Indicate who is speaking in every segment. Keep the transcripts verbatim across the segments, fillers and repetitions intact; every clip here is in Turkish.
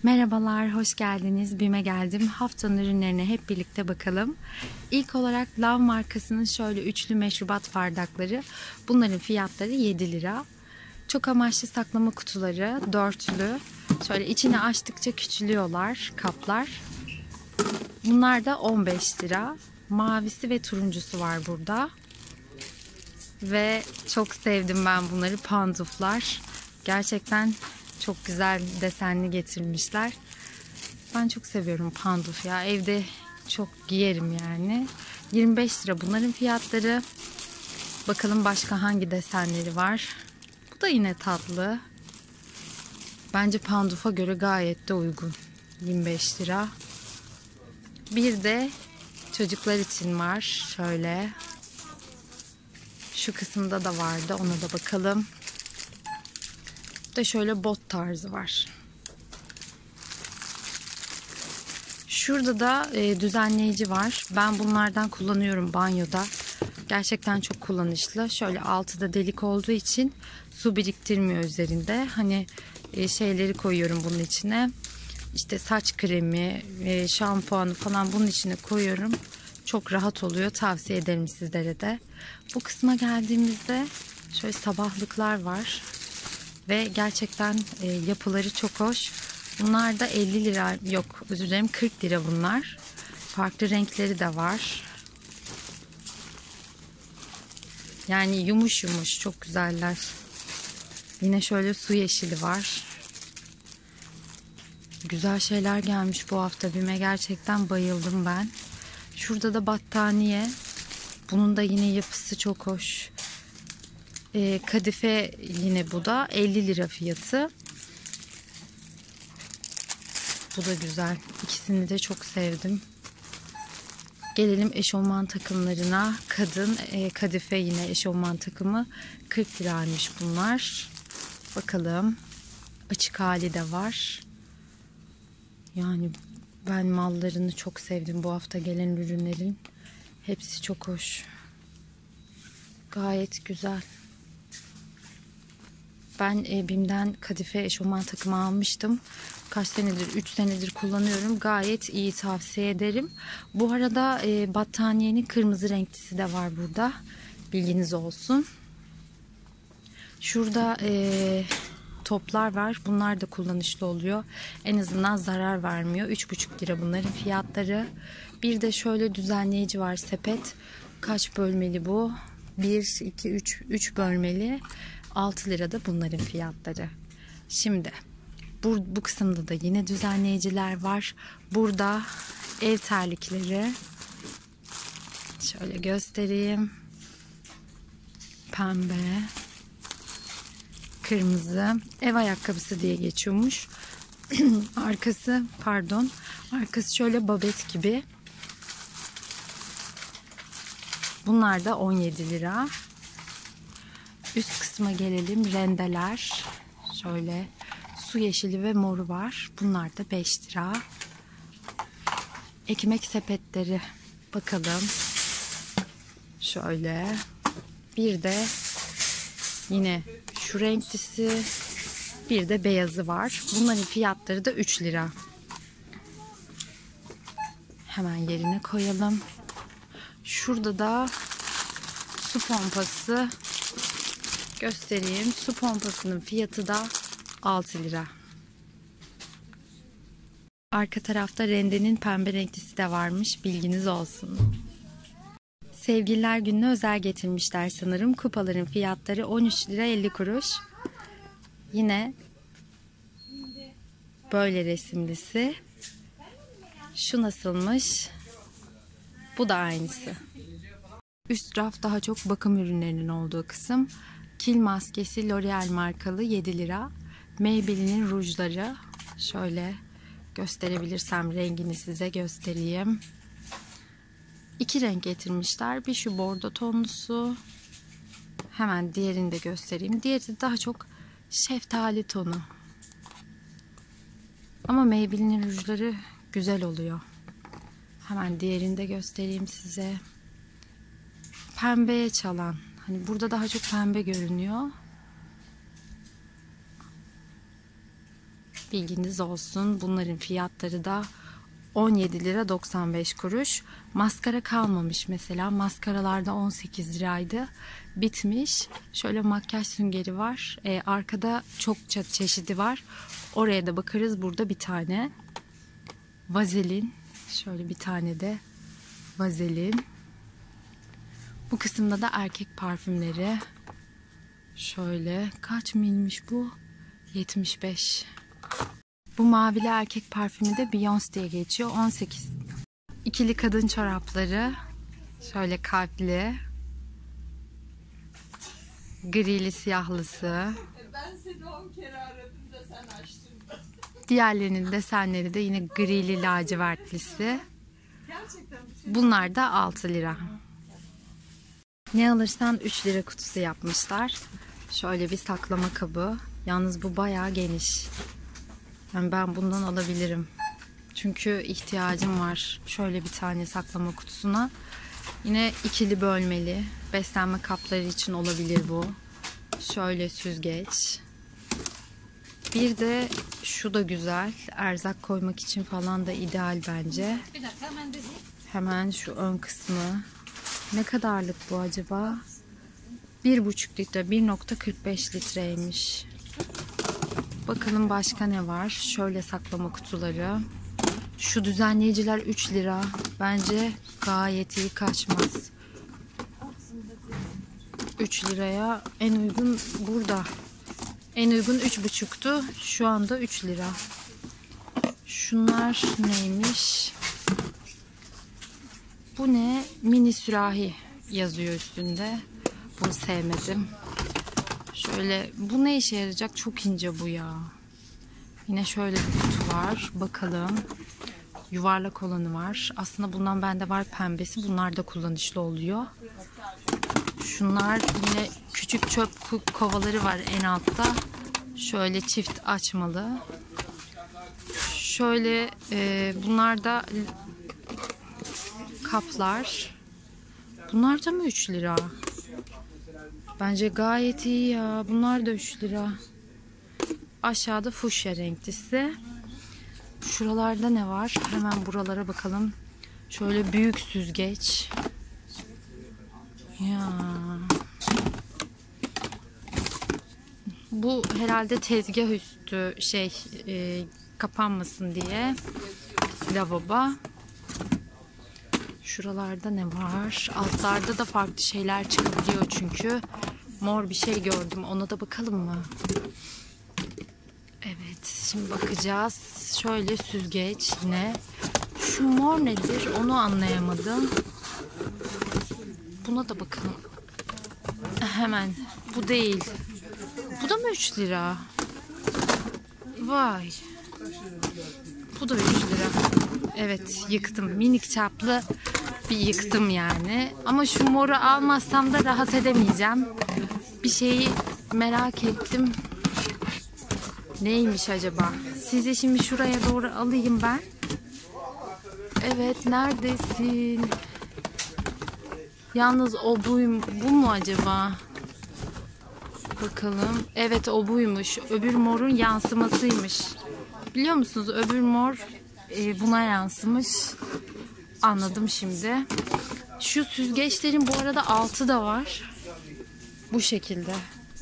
Speaker 1: Merhabalar, hoş geldiniz. BİM'e geldim. Haftanın ürünlerine hep birlikte bakalım. İlk olarak Love markasının şöyle üçlü meşrubat bardakları. Bunların fiyatları yedi lira. Çok amaçlı saklama kutuları dörtlü. Şöyle içini açtıkça küçülüyorlar kaplar. Bunlar da on beş lira. Mavisi ve turuncusu var burada. Ve çok sevdim ben bunları, panduflar. Gerçekten çok güzel desenli getirmişler. Ben çok seviyorum panduf ya. Evde çok giyerim yani. yirmi beş lira bunların fiyatları. Bakalım başka hangi desenleri var. Bu da yine tatlı. Bence pandufa göre gayet de uygun. yirmi beş lira. Bir de çocuklar için var. Şöyle. Şu kısımda da vardı. Ona da bakalım. Da şöyle bot tarzı var. Şurada da e, düzenleyici var. Ben bunlardan kullanıyorum banyoda. Gerçekten çok kullanışlı. Şöyle altı da delik olduğu için su biriktirmiyor üzerinde. Hani e, şeyleri koyuyorum bunun içine. İşte saç kremi, e, şampuanı falan bunun içine koyuyorum. Çok rahat oluyor. Tavsiye ederim sizlere de. Bu kısma geldiğimizde şöyle sabahlıklar var. Ve gerçekten e, yapıları çok hoş. Bunlar da elli lira, yok özür dilerim kırk lira bunlar. Farklı renkleri de var. Yani yumuş yumuş çok güzeller. Yine şöyle su yeşili var. Güzel şeyler gelmiş bu hafta BİM'e, gerçekten bayıldım ben. Şurada da battaniye. Bunun da yine yapısı çok hoş. E, kadife yine bu da elli lira fiyatı. Bu da güzel. İkisini de çok sevdim. Gelelim eşofman takımlarına. Kadın e, kadife yine eşofman takımı kırk liraymış bunlar. Bakalım. Açık hali de var. Yani ben mallarını çok sevdim bu hafta gelen ürünlerin. Hepsi çok hoş. Gayet güzel. Ben e, BİM'den kadife eşofman takımı almıştım. Kaç senedir, üç senedir kullanıyorum. Gayet iyi, tavsiye ederim. Bu arada e, battaniyenin kırmızı renklisi de var burada. Bilginiz olsun. Şurada e, toplar var. Bunlar da kullanışlı oluyor. En azından zarar vermiyor. üç buçuk lira bunların fiyatları. Bir de şöyle düzenleyici var, sepet. Kaç bölmeli bu? bir, iki, üç, üç bölmeli. altı lira da bunların fiyatları. Şimdi bu, bu kısımda da yine düzenleyiciler var. Burada ev terlikleri. Şöyle göstereyim. Pembe. Kırmızı. Ev ayakkabısı diye geçiyormuş. Arkası pardon. Arkası şöyle babet gibi. Bunlar da on yedi lira. Üst kısma gelelim. Rendeler. Şöyle su yeşili ve moru var. Bunlar da beş lira. Ekmek sepetleri. Bakalım. Şöyle. Bir de yine şu renklisi, bir de beyazı var. Bunların fiyatları da üç lira. Hemen yerine koyalım. Şurada da su pompası göstereyim. Su pompasının fiyatı da altı lira. Arka tarafta rendenin pembe renklisi de varmış. Bilginiz olsun. Sevgililer Günü'ne özel getirmişler sanırım. Kupaların fiyatları on üç lira elli kuruş. Yine böyle resimlisi. Şu nasılmış? Bu da aynısı. Üst raf daha çok bakım ürünlerinin olduğu kısım. Kil maskesi L'Oreal markalı yedi lira. Maybelline'in rujları. Şöyle gösterebilirsem rengini size göstereyim. İki renk getirmişler. Bir şu bordo tonlusu. Hemen diğerini de göstereyim. Diğeri de daha çok şeftali tonu. Ama Maybelline'in rujları güzel oluyor. Hemen diğerini de göstereyim size. Pembeye çalan. Hani burada daha çok pembe görünüyor. Bilginiz olsun. Bunların fiyatları da on yedi lira doksan beş kuruş. Maskara kalmamış mesela. Maskaralarda on sekiz liraydı. Bitmiş. Şöyle makyaj süngeri var. Ee, arkada çokça çeşidi var. Oraya da bakarız. Burada bir tane. Vazelin. Şöyle bir tane de vazelin. Bu kısımda da erkek parfümleri. Şöyle kaç milmiş bu? yetmiş beş. Bu mavili erkek parfümü de Beyoncé diye geçiyor. on sekiz. İkili kadın çorapları. Şöyle kalpli. Grili siyahlısı.
Speaker 2: Ben seni on kere aradım da sen açtın.
Speaker 1: Diğerlerinin desenleri de yine grili lacivertlisi.
Speaker 2: Gerçekten.
Speaker 1: Bunlar da altı lira. Ne alırsan üç lira kutusu yapmışlar. Şöyle bir saklama kabı. Yalnız bu bayağı geniş. Yani ben bundan alabilirim. Çünkü ihtiyacım var. Şöyle bir tane saklama kutusuna. Yine ikili bölmeli. Beslenme kapları için olabilir bu. Şöyle süzgeç. Bir de şu da güzel. Erzak koymak için falan da ideal bence. Hemen şu ön kısmı. Ne kadarlık bu acaba? bir buçuk litre. bir nokta kırk beş litreymiş. Bakalım başka ne var? Şöyle saklama kutuları. Şu düzenleyiciler üç lira. Bence gayet iyi kaçmaz. üç liraya en uygun burada. En uygun üç buçuktu. Şu anda üç lira. Şunlar neymiş? Bu ne? Mini sürahi yazıyor üstünde. Bunu sevmedim. Şöyle bu ne işe yarayacak? Çok ince bu ya. Yine şöyle bir kutu var. Bakalım. Yuvarlak olanı var. Aslında bundan bende var pembesi. Bunlar da kullanışlı oluyor. Şunlar yine küçük çöp kovaları var en altta. Şöyle çift açmalı. Şöyle e, bunlar da kaplar. Bunlar da mı üç lira? Bence gayet iyi ya. Bunlar da üç lira. Aşağıda fuşya renklisi. Şuralarda ne var? Hemen buralara bakalım. Şöyle büyük süzgeç. Ya. Bu herhalde tezgah üstü şey e, kapanmasın diye. Lavabo. Şuralarda ne var? Altlarda da farklı şeyler çıkabiliyor çünkü. Mor bir şey gördüm. Ona da bakalım mı? Evet. Şimdi bakacağız. Şöyle süzgeç yine. Şu mor nedir? Onu anlayamadım. Buna da bakalım. Hemen. Bu değil. Bu da mı üç lira? Vay. Bu da üç lira. Evet, yıktım. Minik çaplı bir yıktım yani. Ama şu moru almazsam da rahat edemeyeceğim. Bir şeyi merak ettim. Neymiş acaba? Sizi şimdi şuraya doğru alayım ben. Evet, neredesin? Yalnız o buyum, bu mu acaba? Bakalım. Evet, o buymuş. Öbür morun yansımasıymış. Biliyor musunuz? Öbür mor e, buna yansımış. Anladım şimdi. Şu süzgeçlerin bu arada altı da var. Bu şekilde.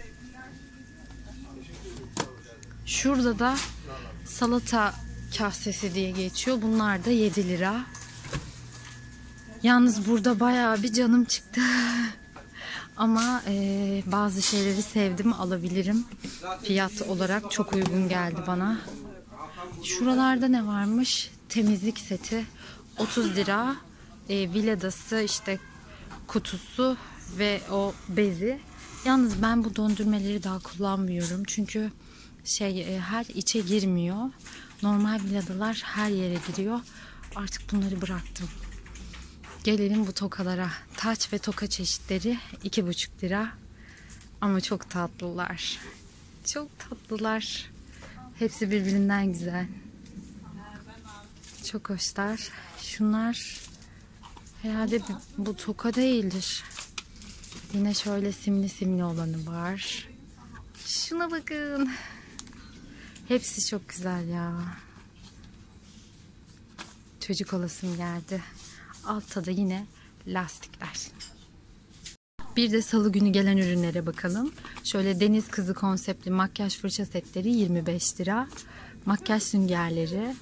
Speaker 1: Şurada da salata kasesi diye geçiyor. Bunlar da yedi lira. Yalnız burada bayağı bir canım çıktı. Ama e, bazı şeyleri sevdim, alabilirim. Fiyat olarak çok uygun geldi bana. Şuralarda ne varmış? Temizlik seti otuz lira. E, villadası işte kutusu ve o bezi. Yalnız ben bu döndürmeleri daha kullanmıyorum. Çünkü şey e, her içe girmiyor. Normal villadalar her yere giriyor. Artık bunları bıraktım. Gelelim bu tokalara. Taç ve toka çeşitleri iki buçuk lira. Ama çok tatlılar. Çok tatlılar. Hepsi birbirinden güzel. Çok hoşlar. Şunlar herhalde bu toka değildir. Yine şöyle simli simli olanı var. Şuna bakın. Hepsi çok güzel ya. Çocuk olasım geldi. Altta da yine lastikler. Bir de salı günü gelen ürünlere bakalım. Şöyle deniz kızı konseptli makyaj fırça setleri yirmi beş lira. Makyaj süngerleri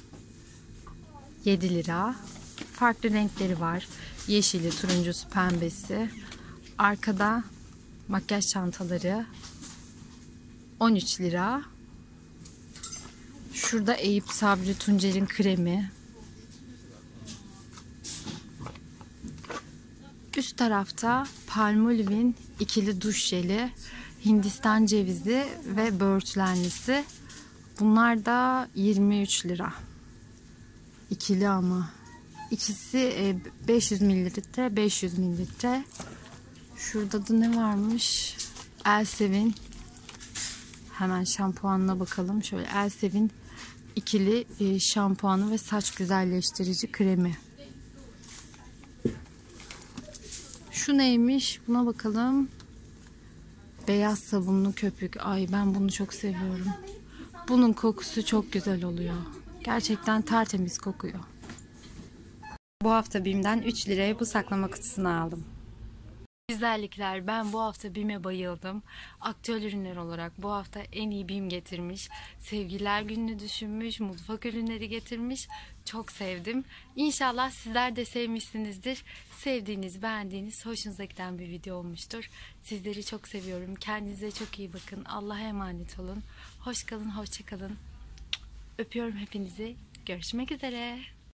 Speaker 1: yedi lira. Farklı renkleri var. Yeşili, turuncusu, pembesi. Arkada makyaj çantaları on üç lira. Şurada Eyüp Sabri Tuncer'in kremi. Üst tarafta Palmolive'in ikili duş jeli, Hindistan cevizi ve böğürtlenlisi. Bunlar da yirmi üç lira. İkili ama. İkisi beş yüz mililitre, beş yüz mililitre. Şurada da ne varmış? Elsevin. Hemen şampuanına bakalım. Şöyle Elsevin ikili şampuanı ve saç güzelleştirici kremi. Şu neymiş? Buna bakalım. Beyaz sabunlu köpük. Ay ben bunu çok seviyorum. Bunun kokusu çok güzel oluyor. Gerçekten tertemiz kokuyor. Bu hafta BİM'den üç liraya bu saklama kutusunu aldım. Güzellikler. Ben bu hafta BİM'e bayıldım. Aktüel ürünler olarak bu hafta en iyi BİM getirmiş. Sevgililer gününü düşünmüş. Mutfak ürünleri getirmiş. Çok sevdim. İnşallah sizler de sevmişsinizdir. Sevdiğiniz, beğendiğiniz, hoşunuza giden bir video olmuştur. Sizleri çok seviyorum. Kendinize çok iyi bakın. Allah'a emanet olun. Hoş kalın, hoşça kalın. Öpüyorum hepinizi. Görüşmek üzere.